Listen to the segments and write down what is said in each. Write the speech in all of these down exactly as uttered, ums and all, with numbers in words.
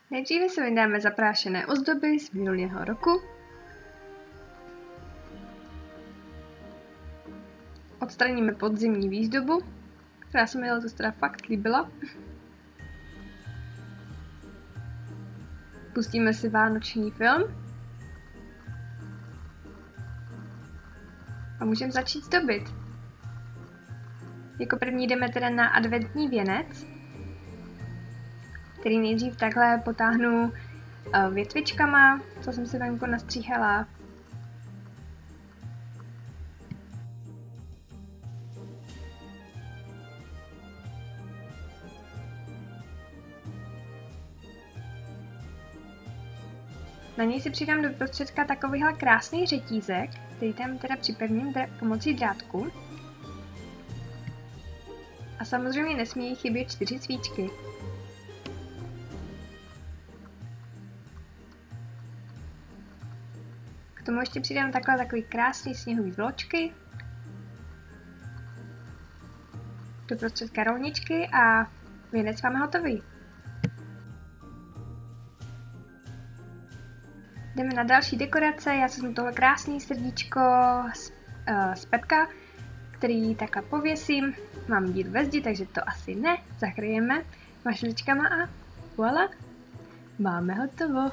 Nejdříve si vydáme zaprášené ozdoby z minulého roku. Odstraníme podzimní výzdobu, která se mi letos teda fakt líbila. Pustíme si vánoční film. A můžeme začít zdobit. Jako první jdeme teda na adventní věnec, který nejdřív takhle potáhnu větvičkama, co jsem si venku nastříhala. Na něj si přidám do prostředka takovýhle krásný řetízek, který tam teda připevním pomocí drátku. A samozřejmě nesmí chybět čtyři svíčky. K tomu ještě přidám takhle takový krásný sněhový vločky. Do prostředka rolničky a věnec máme hotový. Jdeme na další dekorace, já jsem tohle krásný srdíčko z, uh, z Pepka, který takhle pověsím. Mám díl ve zdi, takže to asi ne, zakryjeme mašličkama a voilà, máme hotovo.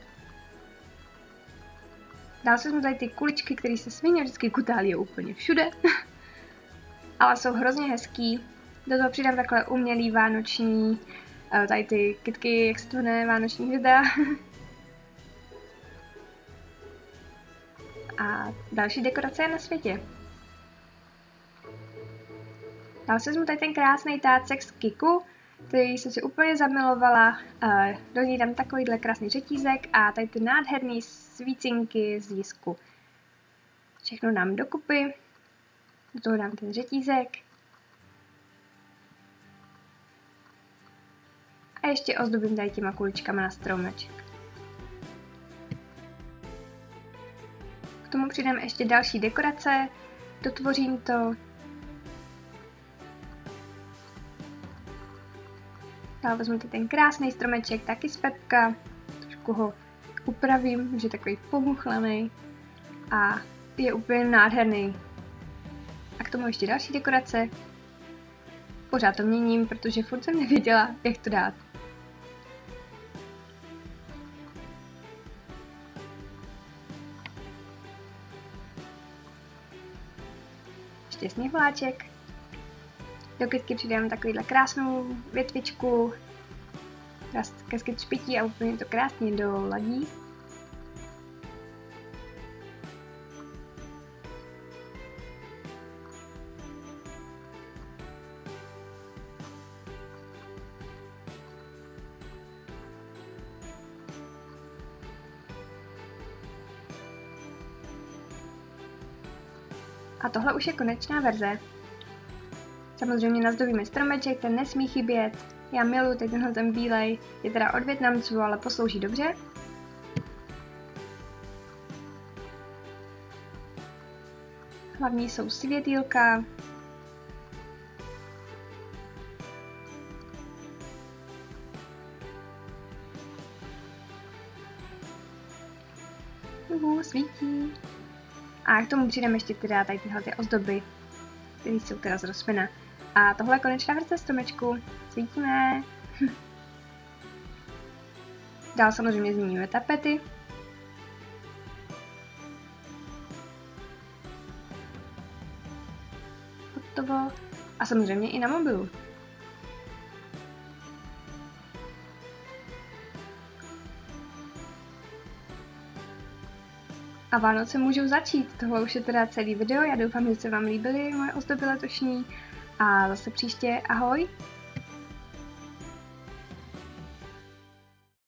Dál jsem tady ty kuličky, které se svině vždycky kutálí úplně všude, ale jsou hrozně hezký. Do toho přidám takhle umělý vánoční, uh, tady ty kytky, jak se to jmenuje, vánoční hvězda. A další dekorace je na světě. Dal jsem mu tady ten krásný tácek z Kiku, který jsem si úplně zamilovala. Do něj dám takovýhle krásný řetízek a tady ty nádherný svícinky z Jisku. Všechno dám dokupy. Do toho dám ten řetízek. A ještě ozdobím tady těma kuličkama na stromeček. K tomu přidám ještě další dekorace, dotvořím to. Dál vezmu ten krásný stromeček, taky z Pepka, trošku ho upravím, že je takový pomuchlaný a je úplně nádherný. A k tomu ještě další dekorace. Pořád to měním, protože furt jsem nevěděla, jak to dát. Ještě sněhuláček. Do kytky přidám takovýhle krásnou větvičku, kasket špití a úplně to krásně doladí. A tohle už je konečná verze. Samozřejmě nazdobíme stromeček, ten nesmí chybět. Já miluji teď tenhle ten bílej, je teda od Vietnamců, ale poslouží dobře. Hlavní jsou světýlka. Uhu, svítí. A k tomu přidám ještě teda tady tyhle ty ozdoby, které jsou teda z rozpina. A tohle je konečná verze stromečku. Svítíme. Dál samozřejmě změníme tapety. Hotovo. A samozřejmě i na mobilu. A Vánoce můžou začít. Tohle už je teda celý video. Já doufám, že se vám líbily moje ozdoby letošní. A zase příště ahoj.